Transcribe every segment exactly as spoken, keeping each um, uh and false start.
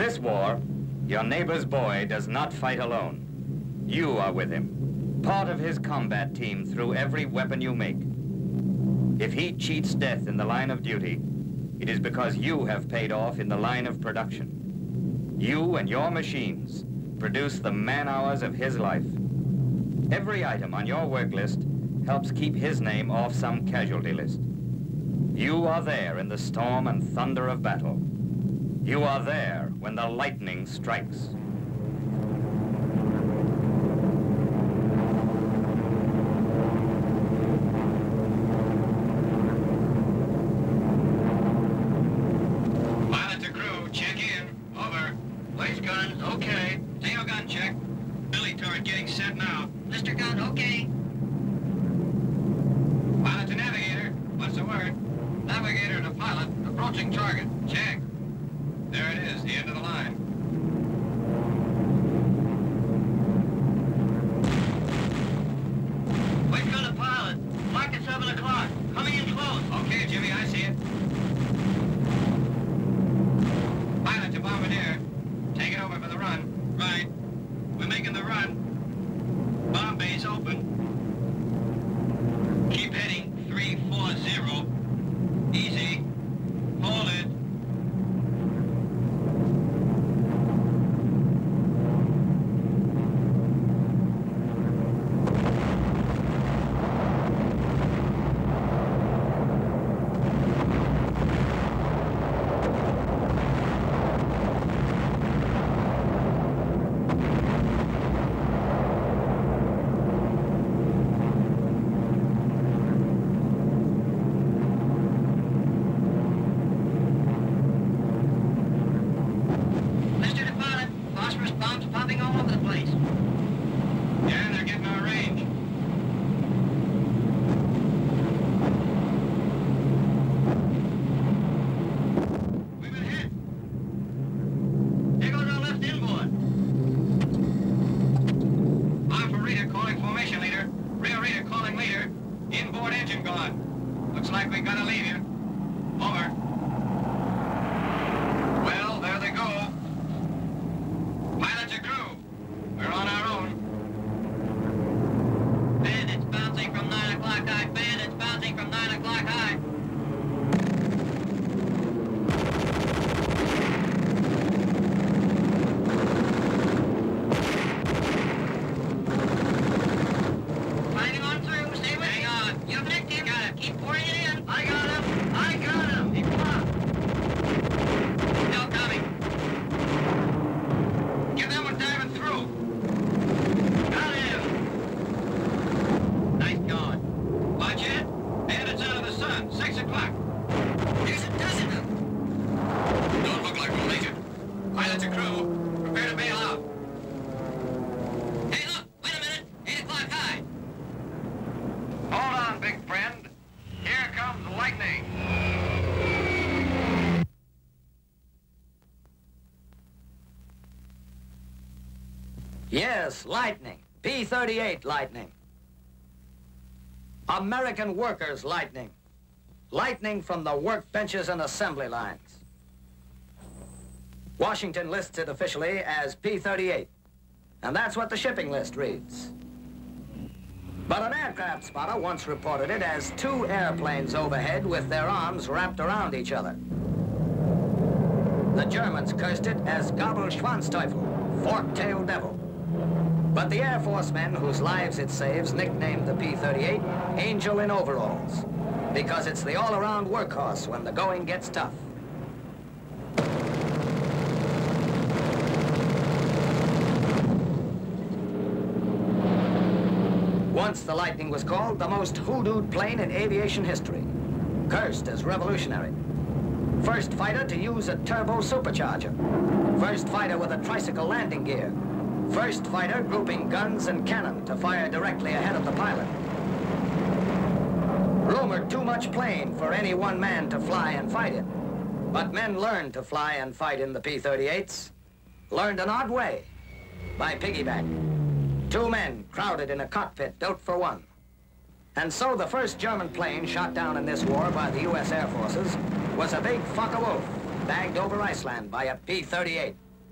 this war, your neighbor's boy does not fight alone. You are with him, part of his combat team through every weapon you make. If he cheats death in the line of duty, it is because you have paid off in the line of production. You and your machines produce the man-hours of his life. Every item on your work list helps keep his name off some casualty list. You are there in the storm and thunder of battle. You are there when the lightning strikes. Pilot to crew, check in. Over. Place guns, okay. Tail gun check. Billy turret getting set now. Mister Gunn, okay. Pilot to navigator, what's the word? Navigator to pilot, approaching target. Check. There it is, the end of the line. Place gun to pilot. Mark at seven o'clock. Coming in close. Okay, Jimmy, I see it. Pilot to bombardier. Take it over for the run. Right. We're making the run. Bomb base open. Keep heading three four zero. Easy. Hold it. Yes, Lightning. P thirty-eight Lightning. American workers' Lightning. Lightning from the workbenches and assembly lines. Washington lists it officially as P thirty-eight, and that's what the shipping list reads. But an aircraft spotter once reported it as two airplanes overhead with their arms wrapped around each other. The Germans cursed it as Gabelschwanzteufel, fork-tailed devil. But the Air Force men whose lives it saves nicknamed the P thirty-eight Angel in Overalls, because it's the all-around workhorse when the going gets tough. Once the Lightning was called the most hoodooed plane in aviation history, cursed as revolutionary. First fighter to use a turbo supercharger. First fighter with a tricycle landing gear. First fighter grouping guns and cannon to fire directly ahead of the pilot. Rumored too much plane for any one man to fly and fight in. But men learned to fly and fight in the P thirty-eights. Learned an odd way, by piggyback. Two men crowded in a cockpit built for one. And so the first German plane shot down in this war by the U S Air Forces was a big Focke-Wulf bagged over Iceland by a P thirty-eight.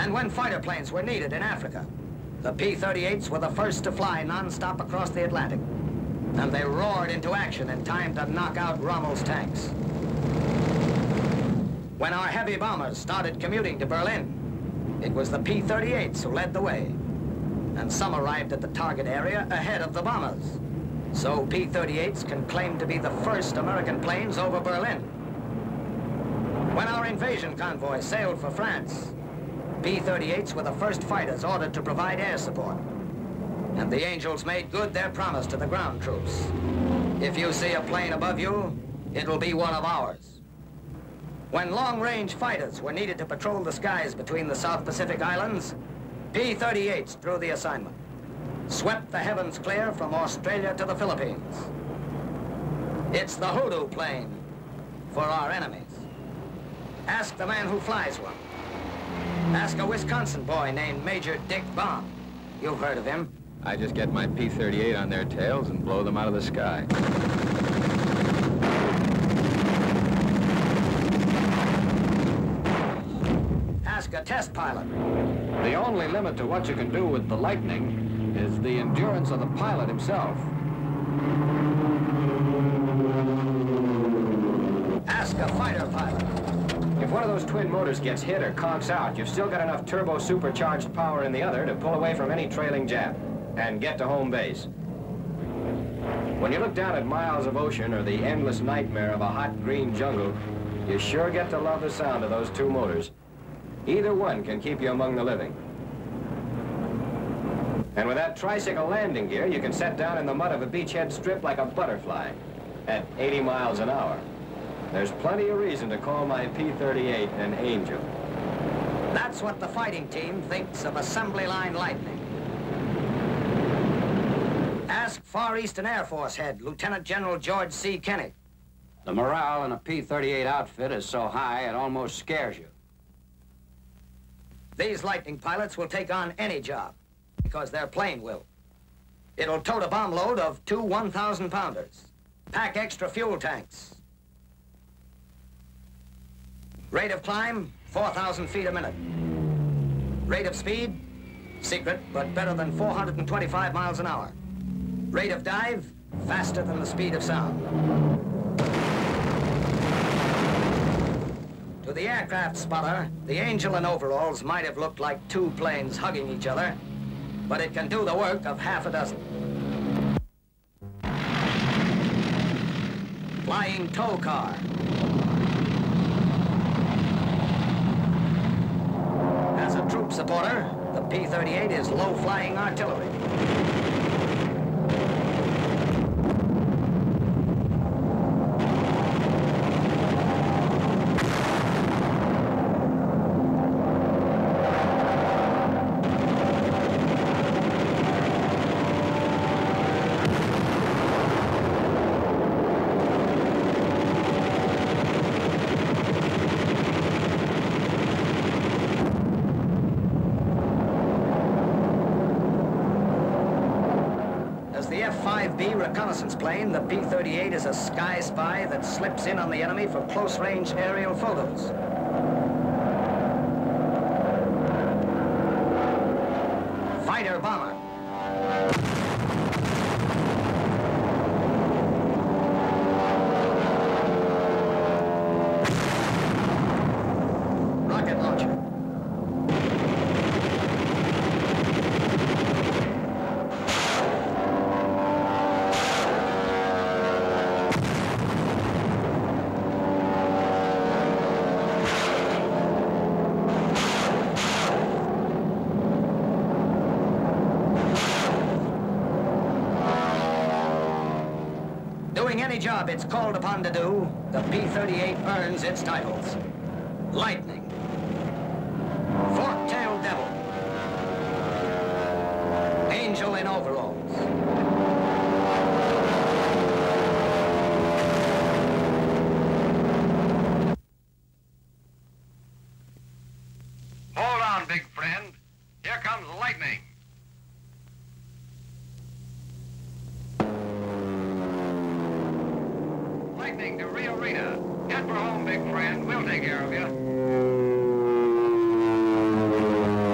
And when fighter planes were needed in Africa, the P thirty-eights were the first to fly non-stop across the Atlantic. And they roared into action in time to knock out Rommel's tanks. When our heavy bombers started commuting to Berlin, it was the P thirty-eights who led the way. And some arrived at the target area ahead of the bombers. So P thirty-eights can claim to be the first American planes over Berlin. When our invasion convoy sailed for France, P thirty-eights were the first fighters ordered to provide air support. And the Angels made good their promise to the ground troops. If you see a plane above you, it'll be one of ours. When long-range fighters were needed to patrol the skies between the South Pacific Islands, P thirty-eights drew the assignment, swept the heavens clear from Australia to the Philippines. It's the Hoodoo plane for our enemies. Ask the man who flies one. Ask a Wisconsin boy named Major Dick Baum. You've heard of him. I just get my P thirty-eight on their tails and blow them out of the sky. Ask a test pilot. The only limit to what you can do with the Lightning is the endurance of the pilot himself. Ask a fighter pilot. If one of those twin motors gets hit or conks out, you've still got enough turbo-supercharged power in the other to pull away from any trailing Jap and get to home base. When you look down at miles of ocean or the endless nightmare of a hot green jungle, you sure get to love the sound of those two motors. Either one can keep you among the living. And with that tricycle landing gear, you can set down in the mud of a beachhead strip like a butterfly at eighty miles an hour. There's plenty of reason to call my P thirty-eight an angel. That's what the fighting team thinks of Assembly Line Lightning. Ask Far Eastern Air Force head, Lieutenant General George C. Kenny. The morale in a P thirty-eight outfit is so high it almost scares you. These Lightning pilots will take on any job because their plane will. It'll tote a bomb load of two one thousand pounders, pack extra fuel tanks. Rate of climb, four thousand feet a minute. Rate of speed, secret, but better than four hundred twenty-five miles an hour. Rate of dive, faster than the speed of sound. To the aircraft spotter, the Angel in overalls might have looked like two planes hugging each other, but it can do the work of half a dozen. Flying tow car. As a troop supporter, the P thirty-eight is low-flying artillery. F five B reconnaissance plane, the P thirty-eight is a sky spy that slips in on the enemy for close-range aerial photos. Fighter bomber. Rocket launcher. Doing any job it's called upon to do, the P thirty-eight earns its titles. Lightning. Fork-tailed devil. Angel in overalls. Hold on, big friend. Here comes lightning. Lightning to Rio Rita. Head for home, big friend. We'll take care of you.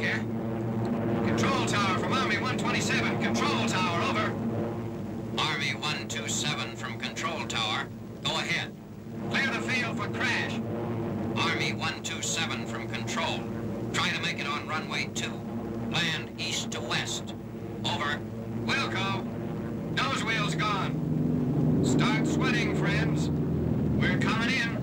here. Control tower from Army one twenty-seven. Control tower, over. Army one two seven from Control Tower. Go ahead. Clear the field for crash. Army one two seven from Control. Try to make it on runway two. Land east to west. Over. Wilco, nose wheel's gone. Start sweating, friends. We're coming in.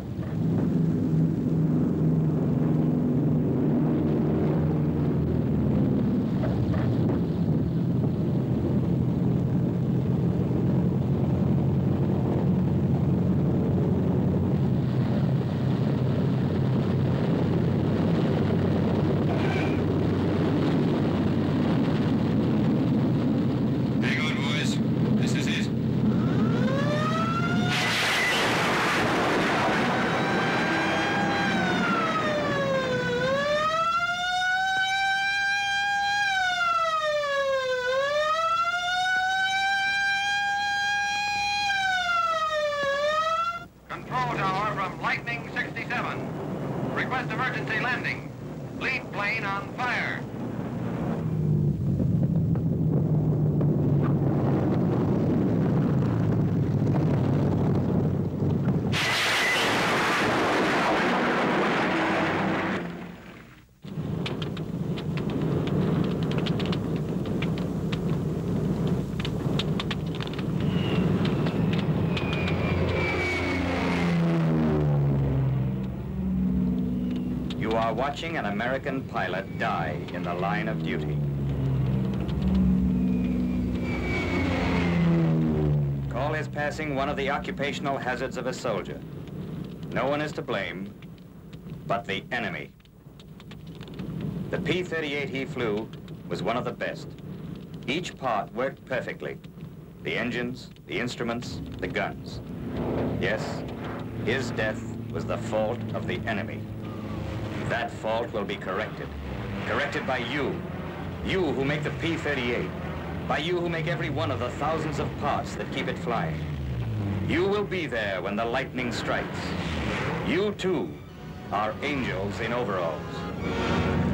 Control tower from Lightning sixty-seven. Request emergency landing. Lead plane on fire. You are watching an American pilot die in the line of duty. Call his passing one of the occupational hazards of a soldier. No one is to blame but the enemy. The P thirty-eight he flew was one of the best. Each part worked perfectly. The engines, the instruments, the guns. Yes, his death was the fault of the enemy. That fault will be corrected. Corrected by you. You who make the P thirty-eight. By you who make every one of the thousands of parts that keep it flying. You will be there when the lightning strikes. You too are angels in overalls.